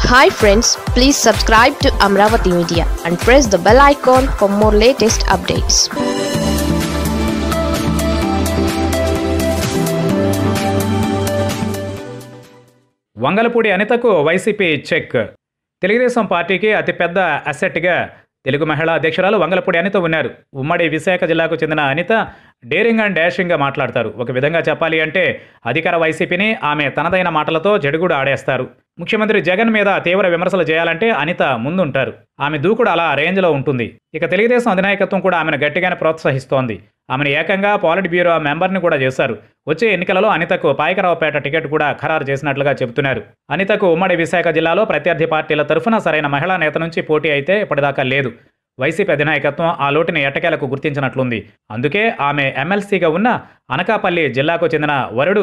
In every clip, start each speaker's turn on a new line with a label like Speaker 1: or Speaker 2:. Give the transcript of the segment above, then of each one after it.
Speaker 1: Hi friends, please subscribe to Amaravathi Media and press the bell icon for more latest updates.
Speaker 2: Vangalapudi అనితకు YCP check. Telugu Desam పార్టీకి అతిపెద్ద అసెట్గా తెలుగు మహిళా అధ్యక్షురాలు వంగలపూడి అనిత ఉన్నారు. ఉమ్మడి విశాఖ జిల్లాకు చెందిన అనిత డేరింగ్ అండ్ డాషింగ్గా మాట్లాడతారు. ఒక విధంగా చెప్పాలి అంటే అధికార వైసీపీని ఆమె తనదైన మాటలతో జడుగుడు ఆడేస్తారు. ముఖ్యమంత్రి జగన్ మీద తీవ్ర విమర్శలు చేయాలంటే అనిత ముందుంటారు. ఆమె దూకుడు అలా రేంజ్లో ఉంటుంది. ఇక తెలుగుదేశం అధినాయకత్వం కూడా ఆమెను గట్టిగానే ప్రోత్సహిస్తోంది. ఆమెను ఏకంగా పాలిట్ బ్యూరో మెంబర్ని కూడా చేశారు. వచ్చే ఎన్నికలలో అనితకు పాయకరావుపేట టికెట్ కూడా ఖరారు చేసినట్లుగా చెబుతున్నారు. అనితకు ఉమ్మడి విశాఖ జిల్లాలో ప్రత్యర్థి పార్టీల తరఫున సరైన మహిళా నేత నుంచి పోటీ అయితే ఇప్పటిదాకా లేదు. వైసీపీ అధినాయకత్వం ఆ లోటుని ఎట్టకేలకు గుర్తించినట్లుంది. అందుకే ఆమె ఎమ్మెల్సీగా ఉన్న అనకాపల్లి జిల్లాకు చెందిన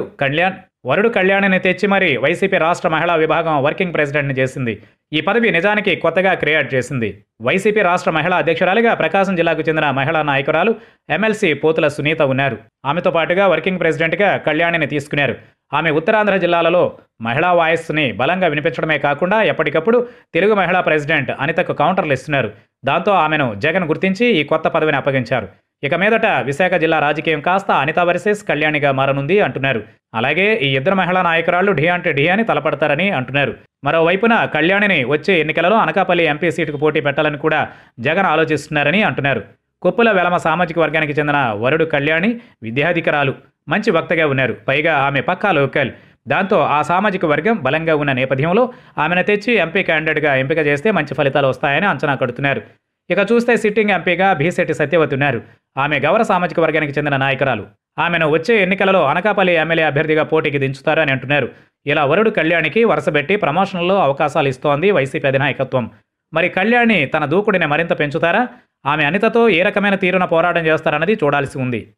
Speaker 2: వరుడు కళ్యాణిని తెచ్చి మరీ వైసీపీ రాష్ట్ర మహిళా విభాగం వర్కింగ్ ప్రెసిడెంట్ని చేసింది. ఈ పదవి నిజానికి కొత్తగా క్రియేట్ చేసింది. వైసీపీ రాష్ట్ర మహిళా అధ్యక్షురాలిగా ప్రకాశం జిల్లాకు చెందిన మహిళా నాయకురాలు ఎమ్మెల్సీ పోతుల సునీత ఉన్నారు. ఆమెతో పాటుగా వర్కింగ్ ప్రెసిడెంట్గా కళ్యాణిని తీసుకున్నారు. ఆమె ఉత్తరాంధ్ర జిల్లాలలో మహిళా వాయిస్ని బలంగా వినిపించడమే కాకుండా ఎప్పటికప్పుడు తెలుగు మహిళా ప్రెసిడెంట్ అనితకు కౌంటర్లు ఇస్తున్నారు. దాంతో ఆమెను జగన్ గుర్తించి ఈ కొత్త పదవిని అప్పగించారు. ఇక మీదట విశాఖ జిల్లా రాజకీయం కాస్త అనిత వర్సెస్ కళ్యాణిగా మారనుంది అంటున్నారు. అలాగే ఈ ఇద్దరు మహిళా నాయకురాళ్లు ఢీ అంటే ఢీ అని తలపడతారని అంటున్నారు. మరోవైపున కళ్యాణిని వచ్చే ఎన్నికలలో అనకాపల్లి ఎంపీ సీటుకు పోటీ పెట్టాలని కూడా జగన్ ఆలోచిస్తున్నారని అంటున్నారు. కొప్పుల వెలమ సామాజిక వర్గానికి చెందిన వరుడు కళ్యాణి విద్యాధికారాలు, మంచి వక్తగా ఉన్నారు. పైగా ఆమె పక్కా లోకల్. దాంతో ఆ సామాజిక వర్గం బలంగా ఉన్న నేపథ్యంలో ఆమెను తెచ్చి ఎంపీ క్యాండిడేట్గా ఎంపిక చేస్తే మంచి ఫలితాలు వస్తాయని అంచనా కడుతున్నారు. ఇక చూస్తే సిట్టింగ్ ఎంపీగా భీశెట్టి సత్యవతి ఉన్నారు. ఆమె గౌర సామాజిక వర్గానికి చెందిన నాయకురాలు. ఆమెను వచ్చే ఎన్నికలలో అనకాపల్లి ఎమ్మెల్యే అభ్యర్థిగా పోటీకి దించుతారని అంటున్నారు. ఇలా వరుడు కళ్యాణికి వరుసపెట్టి ప్రమోషన్లలో అవకాశాలు ఇస్తోంది వైసీపీ అధినాయకత్వం. మరి కళ్యాణి తన దూకుడిని మరింత పెంచుతారా? ఆమె అనితతో ఏ రకమైన తీరున పోరాటం చేస్తారన్నది చూడాల్సి ఉంది.